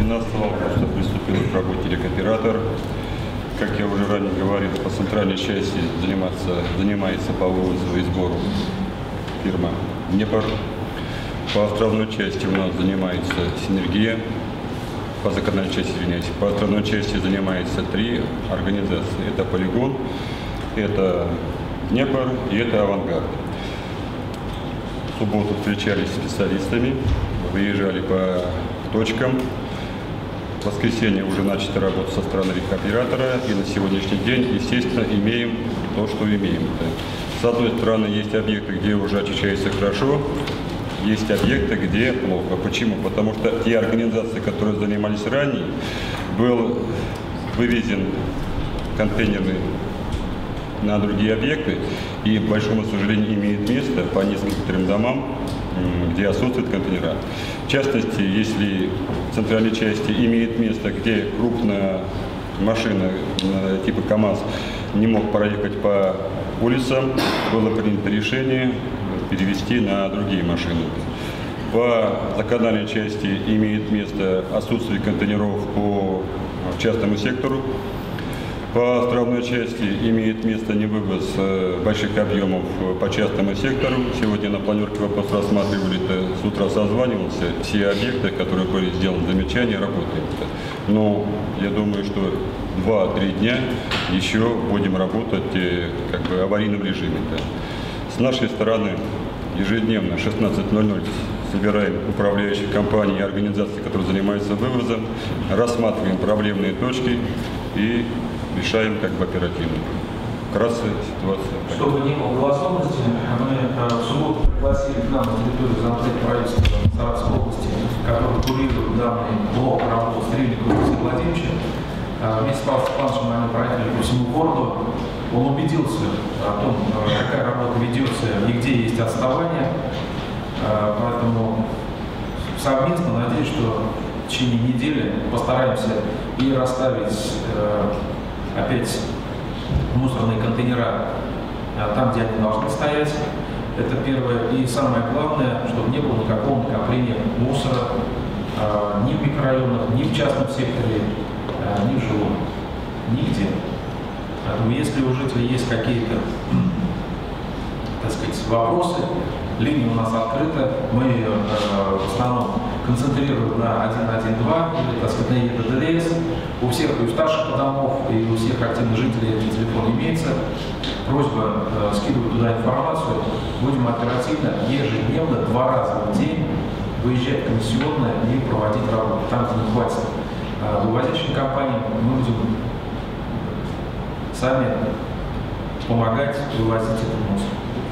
12 августа приступил к работе рекоператор. Как я уже ранее говорил, по центральной части занимается по вывозу и сбору фирма «Днепр». По островной части у нас занимается «Синергия». По закорной части, извиняюсь, по островной части занимается 3 организации. Это «Полигон», это «Днепр» и это «Авангард». В субботу встречались с специалистами, выезжали по точкам. В воскресенье уже начата работа со стороны рекоператора, и на сегодняшний день, естественно, имеем то, что имеем. С одной стороны, есть объекты, где уже очищается хорошо, есть объекты, где плохо. Почему? Потому что те организации, которые занимались ранее, был вывезен контейнерный на другие объекты, и, к большому сожалению, имеет место по нескольким домам, где отсутствуют контейнера. В частности, если в центральной части имеет место, где крупная машина типа КАМАЗ не мог проехать по улицам, было принято решение перевести на другие машины. По законодательной части имеет место отсутствие контейнеров по частному сектору. По островной части имеет место невывоз больших объемов по частному сектору. Сегодня на планерке вопрос рассматривали, с утра созванивался. Все объекты, которые были сделаны замечания, работают. Но я думаю, что 2-3 дня еще будем работать как бы в аварийном режиме. С нашей стороны ежедневно 16:00 собираем управляющие компании и организации, которые занимаются вывозом, рассматриваем проблемные точки и решаем как бы оперативно. Вкратце ситуация. Чтобы не было голословности, мы в субботу пригласили к нам на территорию зампреда правительства Саратовской области, который курирует данный блок работы Стрельникова Алексея Владимировича. Вместе с Павлом Степановичем мы проехали по всему городу. Он убедился о том, какая работа ведется и где есть отставание. Поэтому совместно надеюсь, что в течение недели постараемся и расставить опять мусорные контейнера там, где они должны стоять. Это первое. И самое главное, чтобы не было никакого накопления мусора ни в микрорайонах, ни в частном секторе, ни в жилом. Нигде. Поэтому если у жителей есть какие-то, так сказать, вопросы, линия у нас открыта. Мы в основном концентрируем на 112 или, так сказать, на ЕДДС. У всех и у старших домов, и у всех активных жителей этот телефон имеется. Просьба скидывать туда информацию. Будем оперативно, ежедневно, 2 раза в день выезжать комиссионно и проводить работу. Там, где не хватит вывозящим компаниям, мы будем сами помогать вывозить этот мусор.